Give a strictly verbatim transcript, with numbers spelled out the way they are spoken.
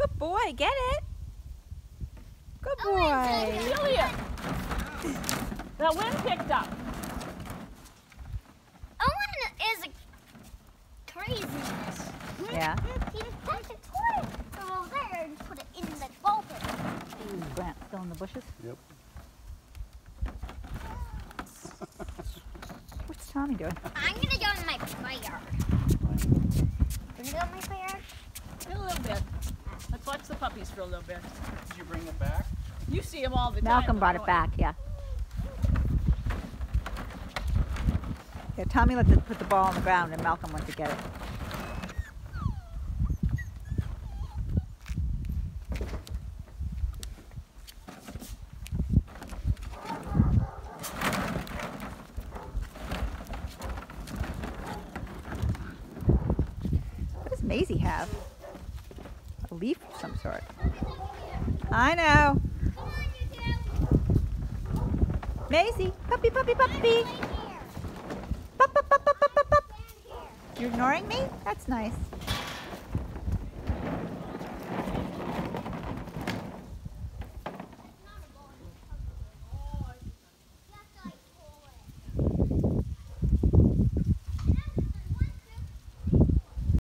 Good boy, get it. Good boy. Julia, the wind picked up. Owen is a craziness. Yeah. He took the toy from over there and put it in the gulper. Grant still in the bushes? Yep. What's Tommy doing? I'm gonna go in my fire. Gonna go in my fire? In a little bit. Let's watch the puppies for a little bit. Did you bring it back? You see them all the time. Malcolm brought it back, yeah. Yeah, Tommy let the, put the ball on the ground and Malcolm went to get it. What does Maisie have? A leaf of some sort. I know. Maisie, puppy, puppy, puppy. Pup, pup, pup, pup, pup, pup, pup. You're ignoring me? That's nice.